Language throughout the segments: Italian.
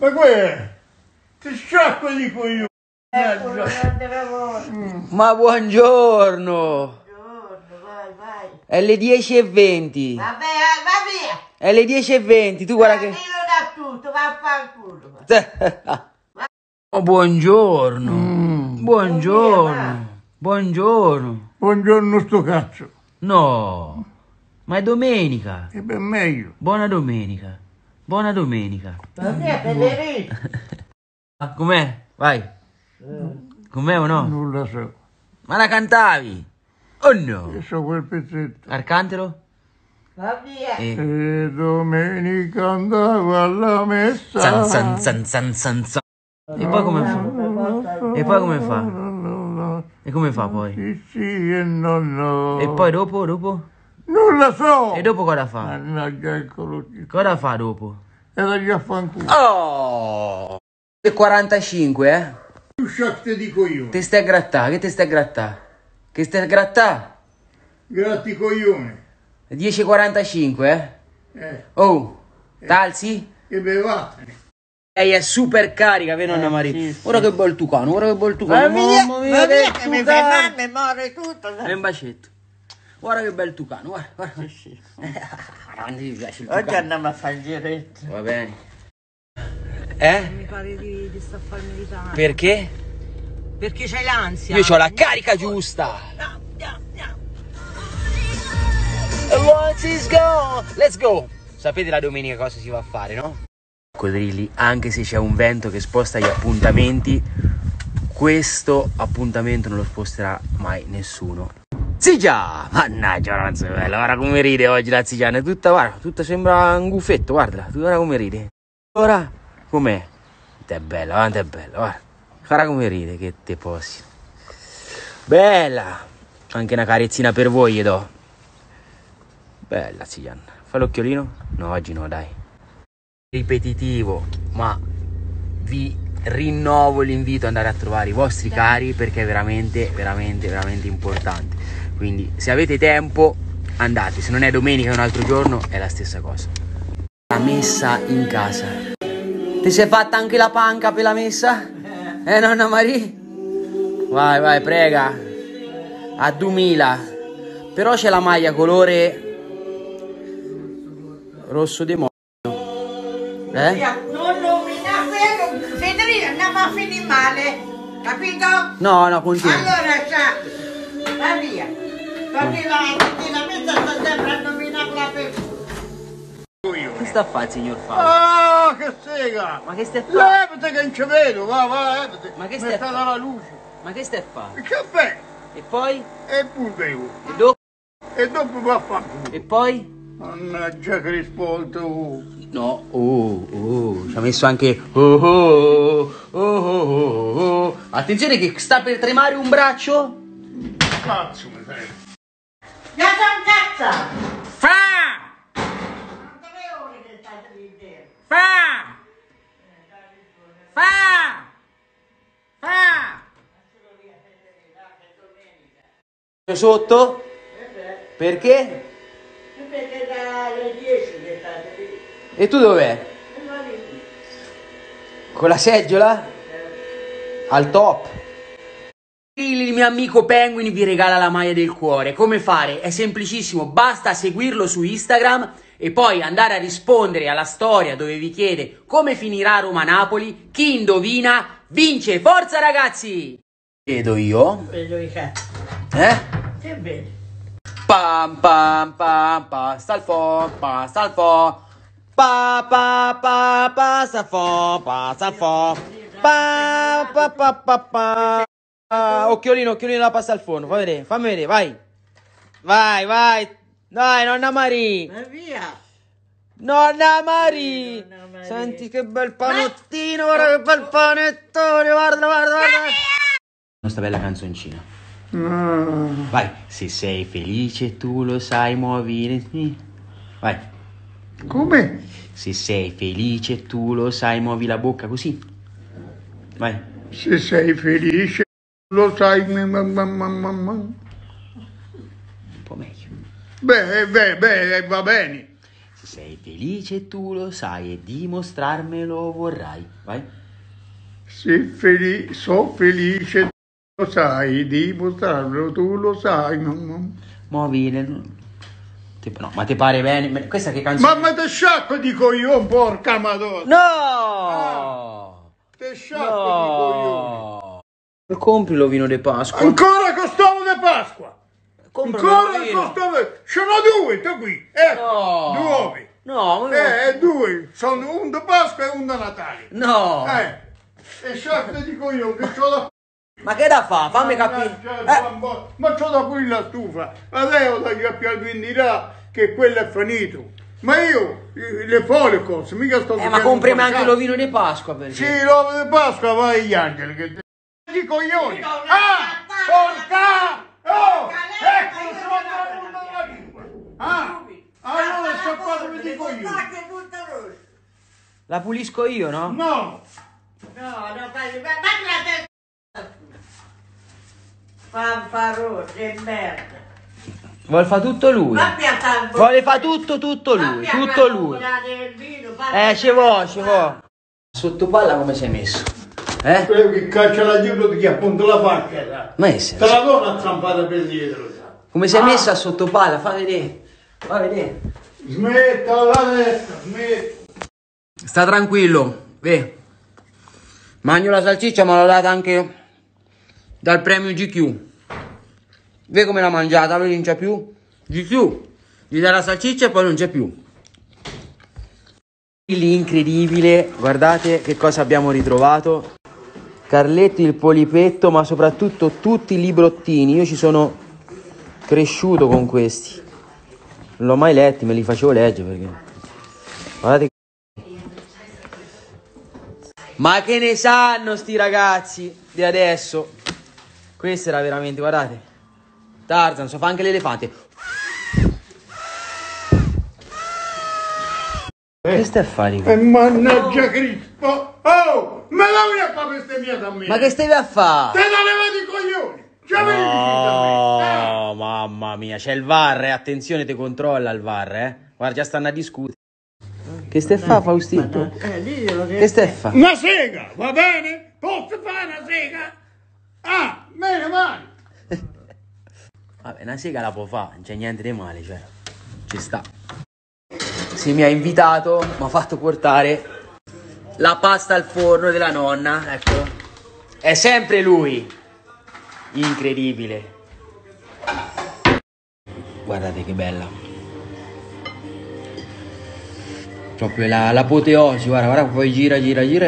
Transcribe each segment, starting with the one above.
Ma che? Ti sciacqua di coglioni. Ma buongiorno. Vai. È le 10:20. Vabbè, va via. È le 10:20, tu guarda che... Dillo da tutto, vaffanculo. Oh, buongiorno. Buongiorno. Buongiorno. Buongiorno sto cazzo. No, ma è domenica. E ben meglio. Buona domenica. Buona domenica. Va via, Federico. Com'è? Vai. Com'è o no? Non la so. Ma la cantavi? Oh no. Io so quel pezzetto. Arcantelo? Va via. E domenica andavo alla messa. Zan zan zan zan zan zan. E poi come fa? E poi come fa? E come fa poi? Sì, e no. E poi dopo? Non la so. E dopo cosa fa? Mannaggia, eccolo qui. Cosa fa dopo? Era già fanculo. Oh! 45, eh? Tu sciacque di coglioni. Te stai a grattare? Che te stai a grattare? Che stai a grattare? Gratti coglioni. 10:45, eh? Oh, t'alzi? Che bevatene. Lei è super carica, vero Anna Maria? Sì. Ora che bel tucano, ora che bel tucano. Va via, Mamma mia, che mi fai tucano. male, muore tutto. E un bacetto. Guarda che bel tucano, guarda. Sì. Guarda quanto mi piace il Oggi tucano. andiamo a fare il giretto. Va bene. Eh? Mi pare di sta a fare il militare. Perché? Perché c'hai l'ansia. Io ho la carica giusta. No. Let's go. Sapete la domenica cosa si va a fare, no? Coccodrilli, anche se c'è un vento che sposta gli appuntamenti, questo appuntamento non lo sposterà mai nessuno. Zigia! Mannaggia, ragazzi, bella, guarda come ride oggi la zigiana, è tutta, guarda, tutta sembra un gufetto, guardala, guarda come ride. Ora, com'è? È bella, guarda come ride, che te posso. Bella! Anche una carezzina per voi gli do. Bella zigiana, fai l'occhiolino? No, oggi no, dai. Ripetitivo, ma vi rinnovo l'invito ad andare a trovare i vostri cari perché è veramente importante. Quindi se avete tempo andate, se non è domenica e un altro giorno è la stessa cosa. La messa in casa. Ti sei fatta anche la panca per la messa? Nonna Maria? Vai, prega. A 2000. Però c'è la maglia colore rosso demonio. Non nominare Federico, andiamo a finire male, capito? No, continua. Allora, va via. Perché la messa sta sempre a nominare la persona. Che sta a fare il signor Fabio? Ah, che sega! Ma che stai a fare? Levate che non ci vedo, va, levate. Ma che Mi stai a sta fare? dalla luce. Ma che stai a fare? Il caffè. E poi? E poi bevo. E dopo? E dopo va a fanculo. E poi? Mannaggia che risposto. No, ci ha messo anche oh. Attenzione che sta per tremare un braccio. Cazzo mi frega. Ya son cazzo! Fa! Non 3 ore che state lì dentro. Fa! Sotto? Perché? Perché dalle 10 che state lì. E tu dov'è? Con la seggiola? Al top. Il mio amico Penguin vi regala la maglia del cuore. Come fare? È semplicissimo, basta seguirlo su Instagram e poi andare a rispondere alla storia dove vi chiede come finirà Roma-Napoli. Chi indovina vince. Forza ragazzi! Vedo io. Vedo i cazzi. Che vedi? Pam sta al fo, sta al fo. Sta al fo. Occhiolino la pasta al forno, fammi vedere, vai. Dai, nonna Maria. Va via. Nonna Maria. Nonna Maria. Senti che bel panottino, guarda che bel panettone, guarda. Questa bella canzoncina. Vai, se sei felice tu lo sai, muovi. Vai. Come? Se sei felice tu lo sai, muovi la bocca così. Vai. Se sei felice lo sai. Un po' meglio. Beh, va bene. Se Sei felice, tu lo sai, e dimostrarmelo vorrai. Vai. Sono felice, lo sai, dimostrarlo, tu lo sai. Muovi no, ma ti pare bene? Questa che canzone? Ma te sciacco di coglione, porca madonna! No! Te sciacco di coglione! No! Compri l'ovino di Pasqua. Ancora costovo di Pasqua! Compra Ancora l'ovino. costovo! Ce n'ho due, te qui! Ecco, No. 2 uovi! No, Due! Sono un di Pasqua e un di Natale! no! Te sciacco di coglione, che c'ho da... Ma che da fa? Fammi capire. Ma c'ho da qui la stufa! Adesso da più vendita che quello è finito! Ma io le fo le cose, mica sto... Ma comprimi anche l'ovino di Pasqua perché... Sì, l'uovo di Pasqua vai agli angeli che te... di coglioni! Porca! Oh! Ecco, sono venuto la lingua! Allora sto fatto di coglioni! La pulisco io, no? No! No, fai... Ma la testa! Fanfaroso, che merda! Vuole fa tutto lui. Vuole fa tutto lui, tutto lui. Ci vo. Sotto palla come sei messo? Quello che caccia la dietro ti appunto la faccia, Ma te la donna zampata per dietro. come sei messa sotto palla? Fa vedere. Smetta la destra, smetta. Sta tranquillo, mangio la salsiccia, ma l'ho data anche dal premio GQ. Vedi come l'ha mangiata, lui non c'è più. GQ, gli dà la salsiccia e poi non c'è più. Incredibile, guardate che cosa abbiamo ritrovato. Carletti, il polipetto, ma soprattutto tutti i librottini. Io ci sono cresciuto con questi. Non l'ho mai letti, me li facevo leggere perché... Guardate. Ma che ne sanno sti ragazzi di adesso? Questo era veramente, guardate. Tarzan, so fa anche l'elefante. Che stai a fare? E mannaggia Cristo! Oh! Me la vuoi a fare bestemmiata a me? Ma che stai a fare? Te la levati i coglioni! Già me No, mamma mia, c'è il VAR, attenzione, te controlla il VAR, Guarda, già stanno a discutere. Che stai a fare, Faustino? Che stai a fare? Una sega, va bene? Posso fare una sega? Bene, male! Vabbè, una sega la può fare, non c'è niente di male, cioè, ci sta. Si mi ha invitato, mi ha fatto portare la pasta al forno della nonna, ecco. È sempre lui. Incredibile. Guardate che bella. Proprio l'apoteosi, guarda, poi gira.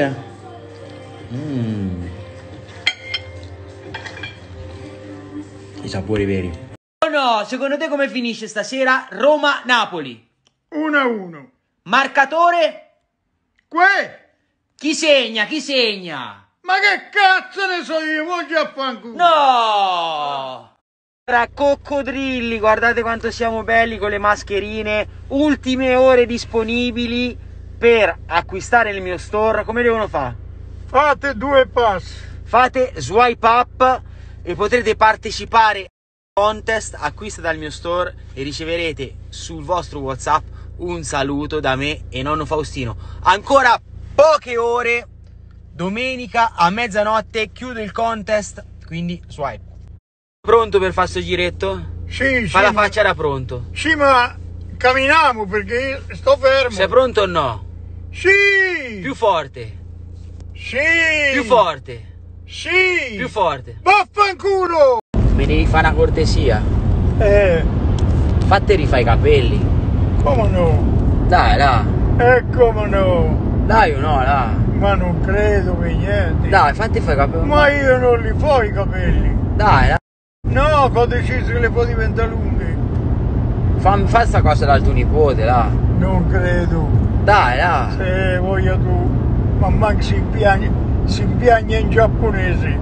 I sapori veri. Oh no, secondo te come finisce stasera Roma-Napoli? 1-1. Marcatore? Chi segna? Ma che cazzo ne so io, voglio a fanculo! No! Tra coccodrilli, guardate quanto siamo belli con le mascherine. Ultime ore disponibili per acquistare nel mio store. Come devono fare? Fate 2 passi. Fate swipe up e potrete partecipare al contest. Acquista dal mio store e riceverete sul vostro WhatsApp un saluto da me e nonno Faustino. Ancora poche ore, domenica a mezzanotte chiudo il contest, quindi swipe. Pronto per fare sto giretto? Sì, Fa la faccia da pronto. Sì, ma camminiamo perché io sto fermo. Sei pronto o no? Sì! Più forte. Sì! Più forte. Sì! Più forte. Vaffanculo! Me devi fare una cortesia. Fatti rifare i capelli. Come no? Dai, là. Come no? Dai o no, là. Ma non credo per niente. Dai, fatti fare i capelli. Ma io non li fo i capelli. Dai, là. No, che ho deciso che le può diventare lunghe. Fa sta cosa dal tuo nipote, là. Non credo. Dai, là. Se voglia tu. Ma manco si impiagna in giapponese.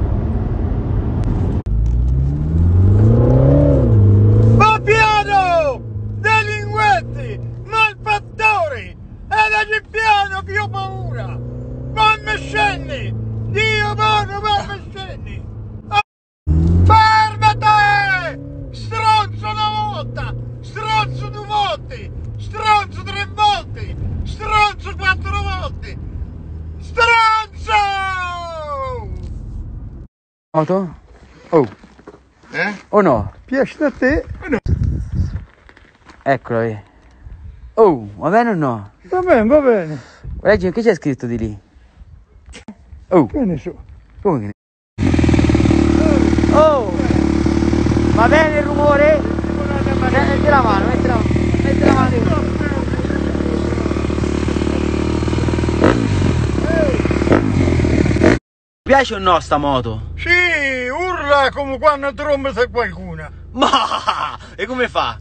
Va piano! Delinquenti! Malfattori! Andaci piano che ho paura! Mamma scendi! Dio buono, mamma scendi! Fermate! Stronzo una volta! Stronzo 2 volte! Stronzo 3 volte! Moto? Oh. O no? Piace a te? Eccolo lì. Oh, va bene o no? Va bene, va bene. Leggi, che c'è scritto di lì? Oh, Che ne so. come che ne... Oh! Va bene il rumore? Metti la mano, metti la mano di qua. Ti piace o no sta moto? Sì, urla come quando tromba se qualcuna. Ma! E come fa?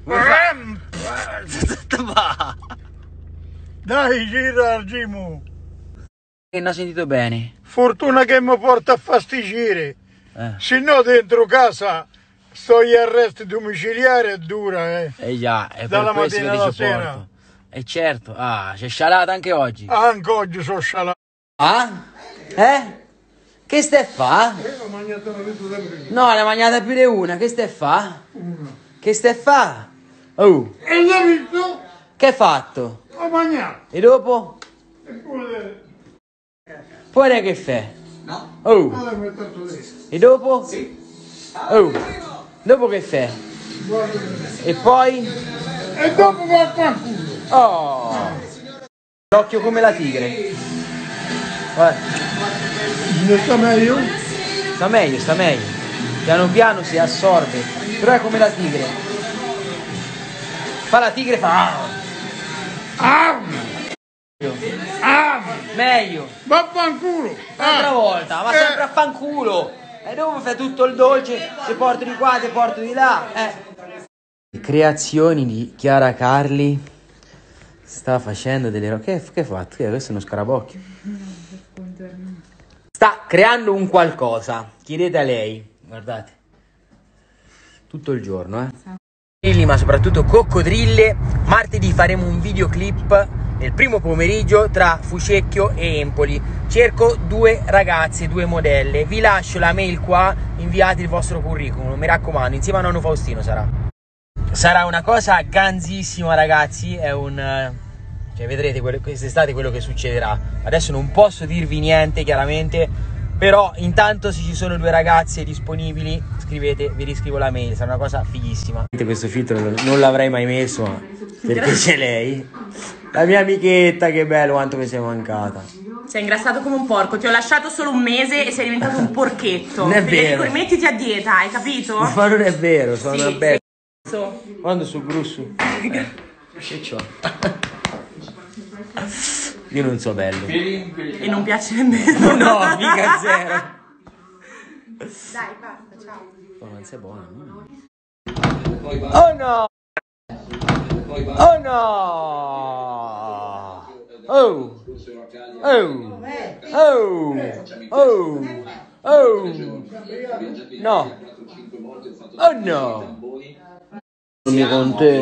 Ma! Dai, gira al Gimu. Che non ho sentito bene. Fortuna che mi porta a fastigire. Se no dentro casa sto gli arresti domiciliari è dura, Già, è Dalla per questo che mattina alla ti sopporto. sera. E certo, c'è scialata anche oggi. Anche oggi sono scialato. Ah? Che stai fa? Ho mangiato una vita da prima. No, ne ha mangiata più di una, che stai fa? Che stai fa? Oh, E l'hai visto? che hai fatto? Ho mangiato. E dopo? E poi Poi che fai? No. Oh, l'hai messo dentro. e dopo? Sì. Oh, dopo che fai? E poi? E dopo va a fanculo. Oh, l'occhio come la tigre. Guarda, Ne sta meglio? sta meglio, sta meglio. Piano piano si assorbe, però è come la tigre. Fa la tigre, fa... Ah! Ah! Meglio. Va a fanculo. Un'altra volta, ma sempre a fanculo. E dopo fai tutto il dolce, ti porto di qua, ti porto di là. Creazioni di Chiara Carli. Sta facendo delle robe. Che hai fatto? Questo è uno scarabocchio. Sta creando un qualcosa. Chiedete a lei. Guardate. Tutto il giorno, ma soprattutto coccodrille. Martedì faremo un videoclip nel primo pomeriggio tra Fucecchio e Empoli. Cerco 2 ragazze, 2 modelle. Vi lascio la mail qua, inviate il vostro curriculum, mi raccomando, insieme a nonno Faustino sarà una cosa ganzissima, ragazzi. È un cioè, vedrete quest'estate quello che succederà. Adesso non posso dirvi niente chiaramente, però intanto se ci sono 2 ragazze disponibili scrivete, vi riscrivo la mail, sarà una cosa fighissima. Questo filtro non l'avrei mai messo, ma perché c'è lei, la mia amichetta, che bello, quanto mi sei mancata. Sei ingrassato come un porco, ti ho lasciato solo un mese e sei diventato un porchetto. Non è Perché vero. dico, rimettiti a dieta, hai capito? Ma non è vero, sono Sì, una bella. sei Quando sul grussu? Che c'ho? Io non so bello. E non piace nemmeno. No, mica zero. Dai, basta, ciao. Oh, non sei buona. Oh no! Oh no! Oh! Oh! Oh! Oh! Oh! No! Oh no! Dormi con te.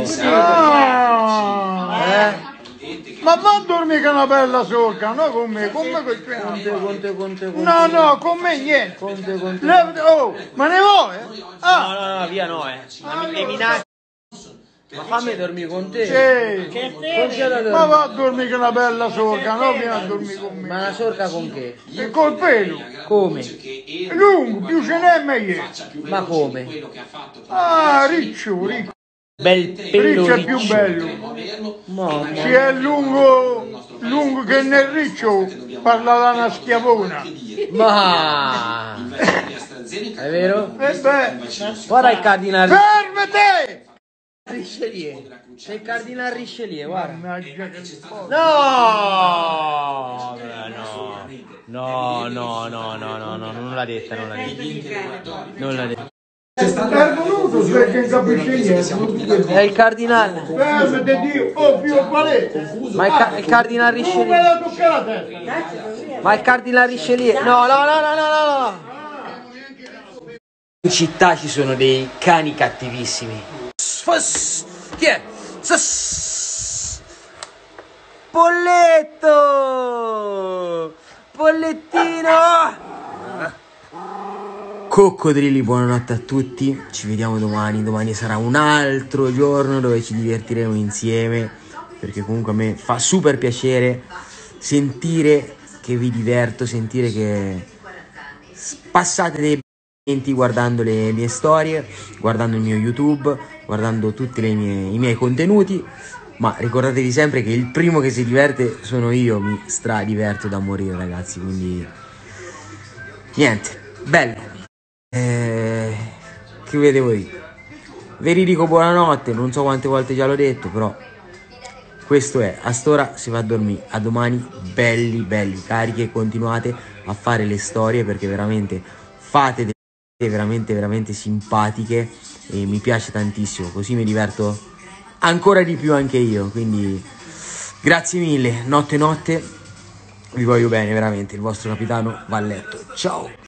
Ma va a dormire con una bella solca, no con me, con me Conte. No, no, con me niente. Conte. Oh, ma ne vuoi? No, via no, Le minacce. Ma fammi dormire con te. Sì. Ma va a dormire con una bella solca, no vieni a dormire con me. Ma una sorca con che? E col pelo. Come? Lungo, più ce n'è meglio. Ma come? Ah, riccio. Bel pelo Riccio è più bello. Mamma. Se è lungo che nel riccio parla da una schiavona. Ma è vero? E beh, Guarda il cardinale fermate! Richelieu. C'è il cardinale Richelieu, guarda. Mannaggia che No, non l'ha detta. È venuto perché non capisce niente. È il cardinale. Fermate Dio, oh più palette. Ma il cardinale Non me Richelieu. la tocca la testa. Ma il cardinale Richelieu. No. In città ci sono dei cani cattivissimi. Chi è? Pollettino! Coccodrilli, buonanotte a tutti. Ci vediamo domani. Domani sarà un altro giorno dove ci divertiremo insieme, perché comunque a me fa super piacere sentire che vi diverto, sentire che passate dei momenti guardando le mie storie, guardando il mio YouTube, guardando tutti i miei contenuti, ma ricordatevi sempre che il primo che si diverte sono io, mi stradiverto da morire, ragazzi, quindi niente, bello. Che vi devo dire? Vi dico buonanotte, non so quante volte già l'ho detto, però questo è, a st'ora si va a dormire, a domani belli carichi, e continuate a fare le storie perché veramente fate delle veramente simpatiche e mi piace tantissimo, così mi diverto ancora di più anche io, quindi grazie mille, notte, vi voglio bene veramente, il vostro capitano va a letto, ciao!